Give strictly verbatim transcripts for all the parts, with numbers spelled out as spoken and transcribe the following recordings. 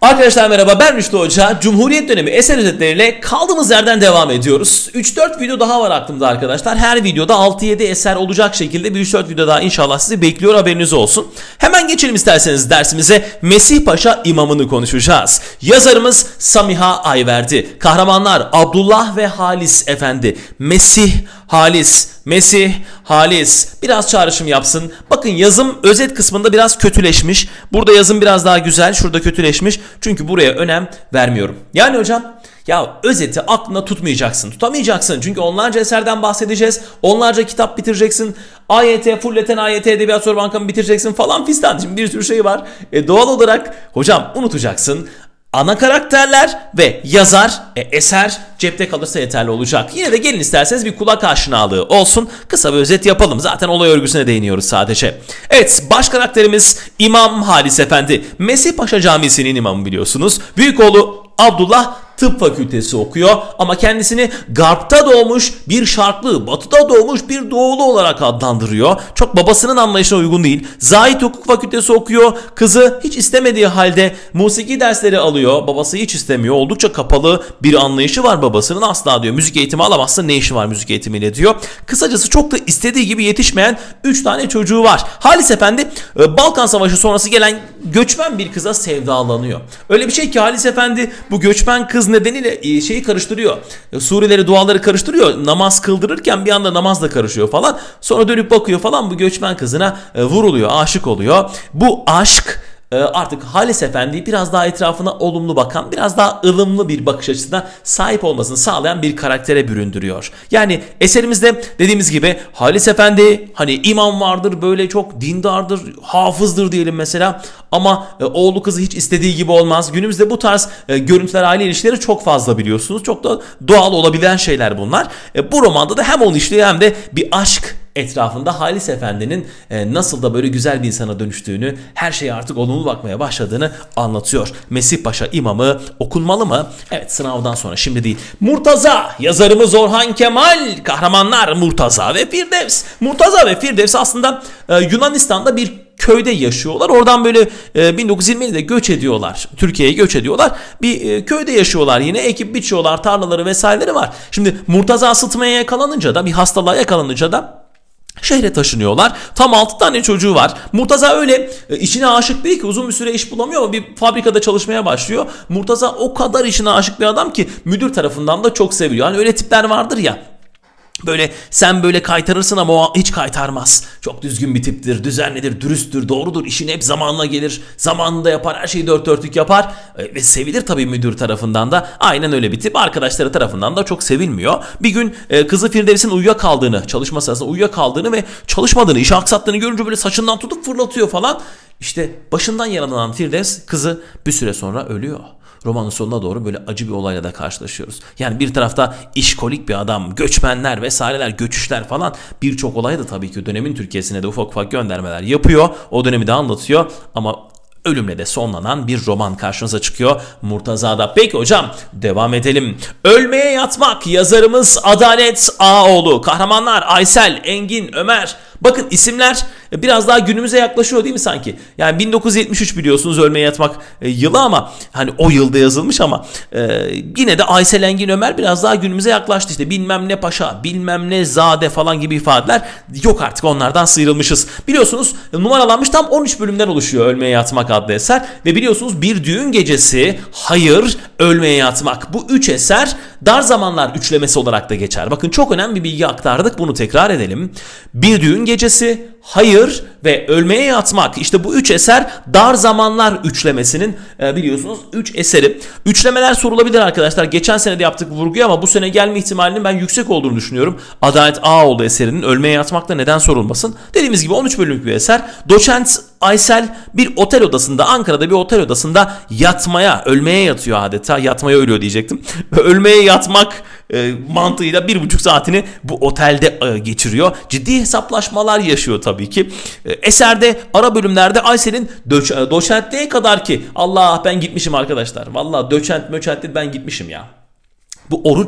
Arkadaşlar merhaba, ben Rüştü Hoca. Cumhuriyet dönemi eser özetleriyle kaldığımız yerden devam ediyoruz. üç dört video daha var aklımda arkadaşlar. Her videoda altı yedi eser olacak şekilde bir üç dört video daha inşallah sizi bekliyor, haberiniz olsun. Hemen geçelim isterseniz dersimize. Mesih Paşa imamını konuşacağız. Yazarımız Samiha Ayverdi. Kahramanlar Abdullah ve Halis Efendi. Mesih, Halis, Mesih, Halis. Biraz çağrışım yapsın. Bakın yazım özet kısmında biraz kötüleşmiş. Burada yazım biraz daha güzel. Şurada kötüleşmiş. Çünkü buraya önem vermiyorum. Yani hocam ya özeti aklına tutmayacaksın. Tutamayacaksın. Çünkü onlarca eserden bahsedeceğiz. Onlarca kitap bitireceksin. A Y T, Fulleten A Y T Edebiyat Soru Bankamı bitireceksin falan fistan. Şimdi bir sürü şey var. E doğal olarak hocam unutacaksın. Ana karakterler ve yazar, e, eser cepte kalırsa yeterli olacak. Yine de gelin isterseniz bir kulak aşinalığı olsun. Kısa bir özet yapalım. Zaten olay örgüsüne değiniyoruz sadece. Evet, baş karakterimiz İmam Halis Efendi. Mesih Paşa Camisi'nin imamı biliyorsunuz. Büyük oğlu Abdullah tıp fakültesi okuyor ama kendisini Garp'ta doğmuş bir şarklı, Batı'da doğmuş bir doğulu olarak adlandırıyor. Çok babasının anlayışına uygun değil. Zahid hukuk fakültesi okuyor. Kızı hiç istemediği halde musiki dersleri alıyor. Babası hiç istemiyor. Oldukça kapalı bir anlayışı var babasının. Asla diyor müzik eğitimi alamazsın, ne işi var müzik eğitimiyle diyor. Kısacası çok da istediği gibi yetişmeyen üç tane çocuğu var. Halis Efendi Balkan Savaşı sonrası gelen göçmen bir kıza sevdalanıyor. Öyle bir şey ki Halis Efendi bu göçmen kız nedeniyle şeyi karıştırıyor. Sureleri, duaları karıştırıyor. Namaz kıldırırken bir anda namaz da karışıyor falan. Sonra dönüp bakıyor falan, bu göçmen kızına vuruluyor, aşık oluyor. Bu aşk artık Halis Efendi'yi biraz daha etrafına olumlu bakan, biraz daha ılımlı bir bakış açısına sahip olmasını sağlayan bir karaktere büründürüyor. Yani eserimizde dediğimiz gibi Halis Efendi hani imam vardır, böyle çok dindardır, hafızdır diyelim mesela, ama e, oğlu kızı hiç istediği gibi olmaz. Günümüzde bu tarz e, görüntüler, aile ilişkileri çok fazla biliyorsunuz. Çok da doğal olabilen şeyler bunlar. E, bu romanda da hem onu işliyor hem de bir aşk etrafında Halis Efendi'nin e, nasıl da böyle güzel bir insana dönüştüğünü, her şeye artık olumlu bakmaya başladığını anlatıyor. Mesih Paşa imamı okunmalı mı? Evet, sınavdan sonra, şimdi değil. Murtaza, yazarımız Orhan Kemal. Kahramanlar Murtaza ve Firdevs. Murtaza ve Firdevs aslında e, Yunanistan'da bir köyde yaşıyorlar. Oradan böyle e, bin dokuz yüz yirmide göç ediyorlar. Türkiye'ye göç ediyorlar. Bir e, köyde yaşıyorlar yine. Ekip biçiyorlar. Tarlaları vesaireleri var. Şimdi Murtaza sıtmaya yakalanınca da, bir hastalığa yakalanınca da şehre taşınıyorlar. Tam altı tane çocuğu var. Murtaza öyle e, işine aşık değil ki, uzun bir süre iş bulamıyor ama bir fabrikada çalışmaya başlıyor. Murtaza o kadar işine aşık bir adam ki müdür tarafından da çok seviliyor. Yani öyle tipler vardır ya. Böyle sen böyle kaytarırsın ama o hiç kaytarmaz. Çok düzgün bir tiptir, düzenlidir, dürüsttür, doğrudur, işini hep zamanına gelir, zamanında yapar, her şeyi dört dörtlük yapar ve sevilir tabii müdür tarafından da. Aynen öyle bir tip. Arkadaşları tarafından da çok sevilmiyor. Bir gün kızı Firdevs'in uyuyakaldığını, çalışma sırasında uyuyakaldığını ve çalışmadığını, işi aksattığını görünce böyle saçından tutup fırlatıyor falan. İşte başından yaralanan Firdevs kızı bir süre sonra ölüyor. Romanın sonuna doğru böyle acı bir olayla da karşılaşıyoruz. Yani bir tarafta işkolik bir adam, göçmenler vesaireler, göçüşler falan, birçok olay da tabii ki dönemin Türkiye'sine de ufak ufak göndermeler yapıyor. O dönemi de anlatıyor ama ölümle de sonlanan bir roman karşınıza çıkıyor Murtaza'da. Peki hocam, devam edelim. Ölmeye Yatmak, yazarımız Adalet Ağaoğlu. Kahramanlar Aysel, Engin, Ömer. Bakın isimler biraz daha günümüze yaklaşıyor değil mi sanki? Yani bin dokuz yüz yetmiş üç biliyorsunuz Ölmeye Yatmak yılı, ama hani o yılda yazılmış ama e, yine de Aysel, Engin, Ömer biraz daha günümüze yaklaştı. İşte bilmem ne paşa, bilmem ne zade falan gibi ifadeler yok, artık onlardan sıyrılmışız. Biliyorsunuz numaralanmış tam on üç bölümden oluşuyor Ölmeye Yatmak adlı eser ve biliyorsunuz Bir Düğün Gecesi, Hayır, Ölmeye Yatmak, bu üç eser Dar Zamanlar üçlemesi olarak da geçer. Bakın çok önemli bir bilgi aktardık, bunu tekrar edelim. Bir Düğün Gecesi, Hayır ve Ölmeye Yatmak, işte bu üç eser Dar Zamanlar üçlemesinin e, biliyorsunuz üç eseri. Üçlemeler sorulabilir arkadaşlar. Geçen sene de yaptık vurguyu ama bu sene gelme ihtimalinin ben yüksek olduğunu düşünüyorum. Adalet Ağaoğlu eserinin Ölmeye Yatmak'ta neden sorulmasın? Dediğimiz gibi on üç bölümlük bir eser. Doçent Aysel bir otel odasında, Ankara'da bir otel odasında yatmaya, ölmeye yatıyor adeta. Yatmaya ölüyor diyecektim. Ölmeye yatmak e, mantığıyla bir buçuk saatini bu otelde e, geçiriyor. Ciddi hesaplaşmalar yaşıyor tabii ki. E, eserde ara bölümlerde Aysel'in doç- doçentliğe kadar ki, Allah ben gitmişim arkadaşlar. Vallahi doçent möçentli ben gitmişim ya. Bu oruç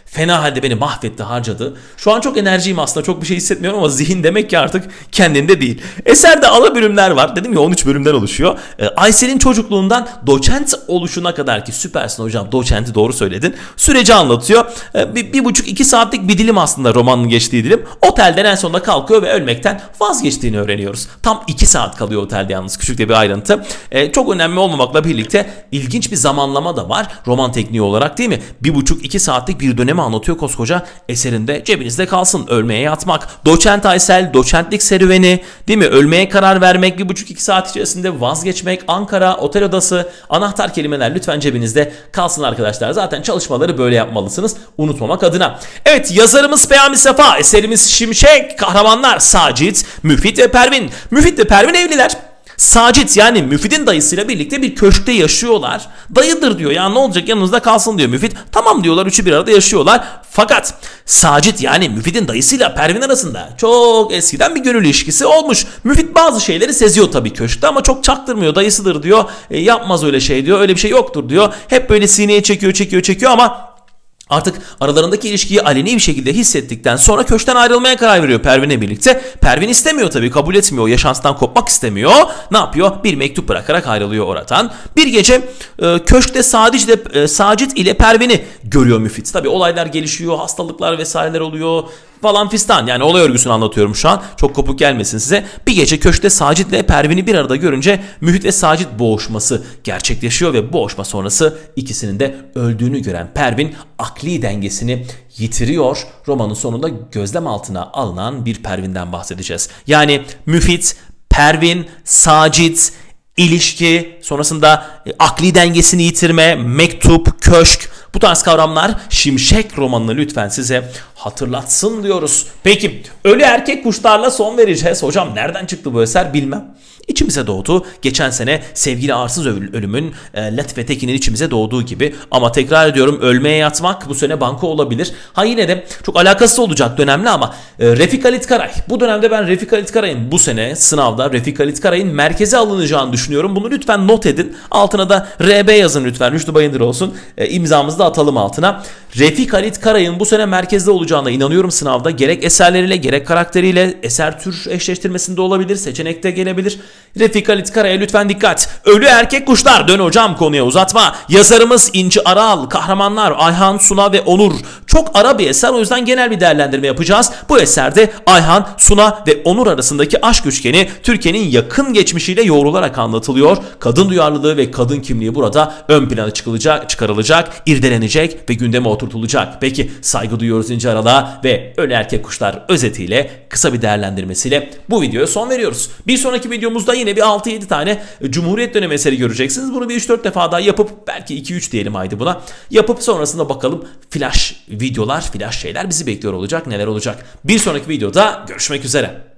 Fena halde beni mahvetti, harcadı. Şu an çok enerjiyim aslında, çok bir şey hissetmiyorum ama zihin demek ki artık kendinde değil. Eserde ana bölümler var. Dedim ya on üç bölümden oluşuyor. E, Aysel'in çocukluğundan doçent oluşuna kadar ki süpersin hocam, doçenti doğru söyledin. Süreci anlatıyor. E, bir, bir buçuk iki saatlik bir dilim aslında romanın geçtiği dilim. Otelden en sonunda kalkıyor ve ölmekten vazgeçtiğini öğreniyoruz. Tam iki saat kalıyor otelde yalnız, küçük de bir ayrıntı. E, çok önemli olmamakla birlikte ilginç bir zamanlama da var roman tekniği olarak, değil mi? Bir buçuk iki saatlik bir dönemi anlatıyor koskoca eserinde. Cebinizde kalsın, ölmeye yatmak, doçent Aysel, doçentlik serüveni, değil mi? Ölmeye karar vermek, bir buçuk iki saat içerisinde vazgeçmek, Ankara, otel odası, anahtar kelimeler lütfen cebinizde kalsın arkadaşlar. Zaten çalışmaları böyle yapmalısınız, unutmamak adına. Evet, yazarımız Peyami Safa, eserimiz Şimşek, kahramanlar Sacit, Müfit ve Pervin. Müfit ve Pervin evliler. Sacit yani Müfit'in dayısıyla birlikte bir köşkte yaşıyorlar. Dayıdır diyor ya, ne olacak yanınızda kalsın diyor Müfit. Tamam diyorlar, üçü bir arada yaşıyorlar. Fakat Sacit yani Müfit'in dayısıyla Pervin arasında çok eskiden bir gönül ilişkisi olmuş. Müfit bazı şeyleri seziyor tabii köşkte ama çok çaktırmıyor, dayısıdır diyor. E, yapmaz öyle şey diyor, öyle bir şey yoktur diyor. Hep böyle sineye çekiyor çekiyor çekiyor ama artık aralarındaki ilişkiyi aleni bir şekilde hissettikten sonra köşkten ayrılmaya karar veriyor Pervin'le birlikte. Pervin istemiyor tabii, kabul etmiyor, yaşantısından kopmak istemiyor. Ne yapıyor? Bir mektup bırakarak ayrılıyor oradan. Bir gece e, köşkte Sacit ile, e, Sacit ile Pervin'i görüyor Müfit. Tabii olaylar gelişiyor, hastalıklar vesaireler oluyor falan fistan. Yani olay örgüsünü anlatıyorum şu an. Çok kopuk gelmesin size. Bir gece köşkte Sacit ile Pervin'i bir arada görünce Müfit ve Sacit boğuşması gerçekleşiyor ve boğuşma sonrası ikisinin de öldüğünü gören Pervin akli dengesini yitiriyor. Romanın sonunda gözlem altına alınan bir Pervin'den bahsedeceğiz. Yani Müfit, Pervin, Sacit, ilişki, sonrasında e, akli dengesini yitirme, mektup, köşk, bu tarz kavramlar Şimşek romanını lütfen size hatırlatsın diyoruz. Peki Ölü Erkek Kuşlarla son vereceğiz. Hocam nereden çıktı bu eser bilmem. İçimize doğdu. Geçen sene Sevgili Arsız Ölüm'ün e, Latife Tekin'in içimize doğduğu gibi. Ama tekrar ediyorum, ölmeye yatmak bu sene banko olabilir. Ha yine de çok alakasız olacak dönemli ama e, Refik Halit Karay. Bu dönemde ben Refik Halit Karay'ın bu sene sınavda Refik Halit Karay'ın merkeze alınacağını düşünüyorum. Bunu lütfen not edin. Altına da R B yazın lütfen. Rüştü Bayındır olsun. E, imzamızı da atalım altına. Refik Halit Karay'ın bu sene merkezde olacağına inanıyorum sınavda. Gerek eserleriyle gerek karakteriyle, eser tür eşleştirmesinde olabilir. Seçenekte gelebilir. Refik Halit Karay'a lütfen dikkat. Ölü Erkek Kuşlar. Dön hocam konuya uzatma. Yazarımız İnci Aral, kahramanlar Ayhan, Suna ve Onur. Çok ara bir eser, o yüzden genel bir değerlendirme yapacağız. Bu eserde Ayhan, Suna ve Onur arasındaki aşk üçgeni Türkiye'nin yakın geçmişiyle yoğrularak anlatılıyor. Kadın duyarlılığı ve kadın kimliği burada ön plana çıkılacak, çıkarılacak, irdelenecek ve gündeme oturtulacak. Peki saygı duyuyoruz İnci Aral'a ve Ölü Erkek Kuşlar özetiyle, kısa bir değerlendirmesiyle bu videoya son veriyoruz. Bir sonraki videomuzda yine bir altı yedi tane Cumhuriyet dönemi eseri göreceksiniz. Bunu bir üç dört defa daha yapıp, belki iki üç diyelim haydi buna, yapıp sonrasında bakalım flash videolar, flash şeyler bizi bekliyor olacak, neler olacak. Bir sonraki videoda görüşmek üzere.